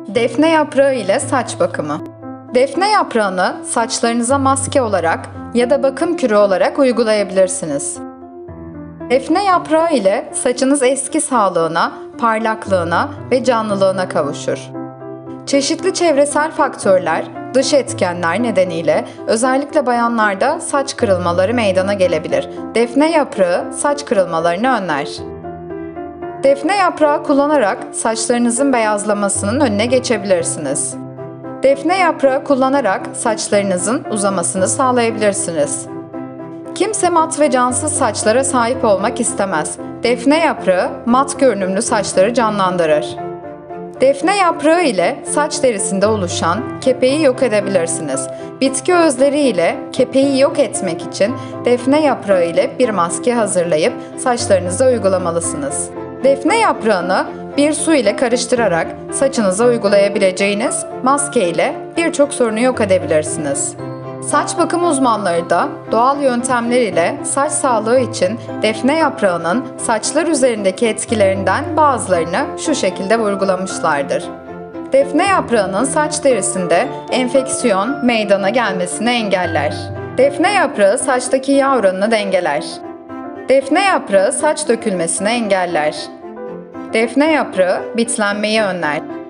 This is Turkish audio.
Defne yaprağı ile saç bakımı. Defne yaprağını saçlarınıza maske olarak ya da bakım kürü olarak uygulayabilirsiniz. Defne yaprağı ile saçınız eski sağlığına, parlaklığına ve canlılığına kavuşur. Çeşitli çevresel faktörler, dış etkenler nedeniyle özellikle bayanlarda saç kırılmaları meydana gelebilir. Defne yaprağı saç kırılmalarını önler. Defne yaprağı kullanarak saçlarınızın beyazlamasının önüne geçebilirsiniz. Defne yaprağı kullanarak saçlarınızın uzamasını sağlayabilirsiniz. Kimse mat ve cansız saçlara sahip olmak istemez. Defne yaprağı mat görünümlü saçları canlandırır. Defne yaprağı ile saç derisinde oluşan kepeği yok edebilirsiniz. Bitki özleri ile kepeği yok etmek için defne yaprağı ile bir maske hazırlayıp saçlarınıza uygulamalısınız. Defne yaprağını bir su ile karıştırarak saçınıza uygulayabileceğiniz maske ile birçok sorunu yok edebilirsiniz. Saç bakım uzmanları da doğal yöntemler ile saç sağlığı için defne yaprağının saçlar üzerindeki etkilerinden bazılarını şu şekilde vurgulamışlardır. Defne yaprağının saç derisinde enfeksiyon meydana gelmesini engeller. Defne yaprağı saçtaki yağ oranını dengeler. Defne yaprağı saç dökülmesini engeller. Defne yaprağı bitlenmeyi önler.